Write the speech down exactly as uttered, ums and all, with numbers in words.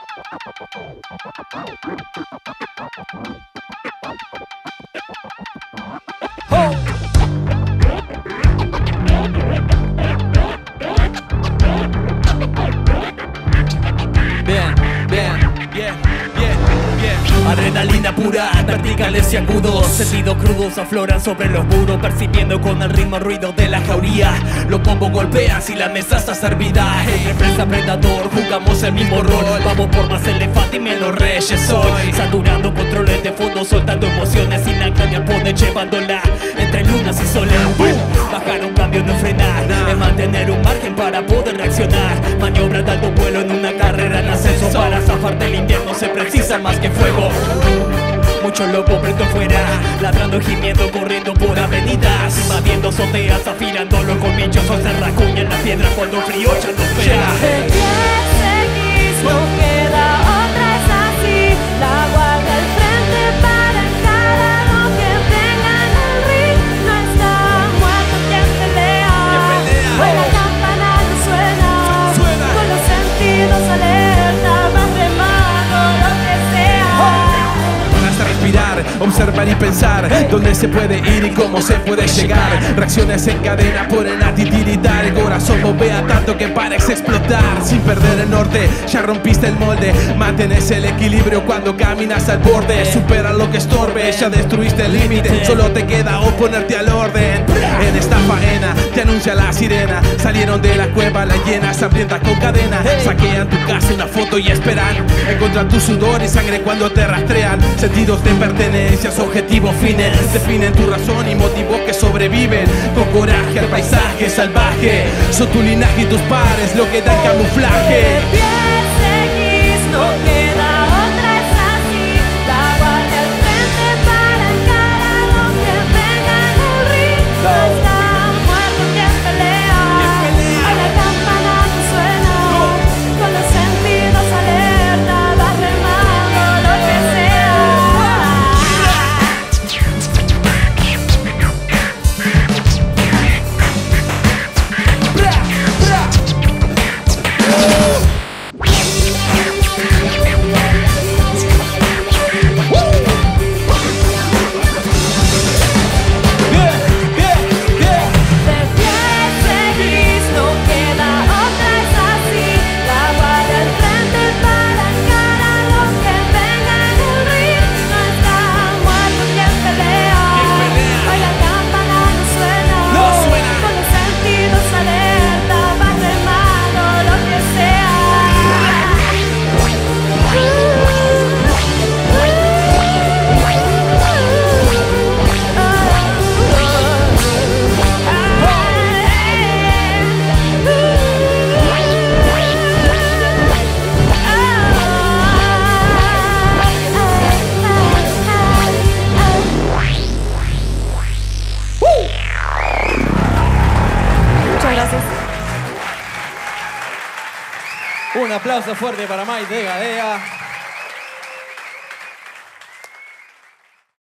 Bien, bien, bien, bien, bien. Adrenalina pura, verticales y agudos, sentidos crudos afloran sobre los muros, percibiendo con el ritmo ruido de la jauría. Los bombos golpean si la mesa está servida. Entre presa predador jugamos el mismo rol. Vamos por más elefante y menos reyes hoy. Saturando controles de fondo, soltando emociones sin ancla ni al poder, llevándola entre lunas y soles. Bajar un cambio, no frenar, es mantener un margen para poder reaccionar. Maniobra de alto vuelo en una carrera en ascenso. Para zafar del invierno se precisa más que fuego. Muchos locos presto fuera, ladrando, gimiendo, corriendo por avenidas, invadiendo azoteas, afilando los colmillos, o se racuña en la piedra cuando el frío ya no espera. De pie seguís, no queda otra, es así. La guardia al frente para encarar lo que venga en el ring. No está muerto quien pelea. Hoy la campana no suena, suena. Con los sentidos alerta, vas remando lo que sea. Respirar, observar y pensar dónde se puede ir y cómo se puede llegar. Reacciones en cadena ponen a titiritar. El corazón bombea tanto que parece explotar. Sin perder el norte, ya rompiste el molde. Mantienes el equilibrio cuando caminas al borde. Supera lo que estorbe, ya destruiste el límite. Solo te queda oponerte al orden. En esta faena te anuncia la sirena. Salieron de la cueva las hienas hambrientas con cadena. Saquean tu casa, una foto y esperan encontrar tu sudor y sangre cuando te rastrean. Sentidos de pertenencias, objetivos, fines definen tu razón y motivos que sobreviven. Con coraje al paisaje salvaje, son tu linaje y tus pares lo que da el camuflaje. De pie seguís, no queda otra, es así. La guardia al frente para encarar lo que venga en el ring. No está muerto quien pelea. Hoy la campana no suena, con los sentidos alerta, vas remando lo que sea. Un aplauso fuerte para Mike de Gadea.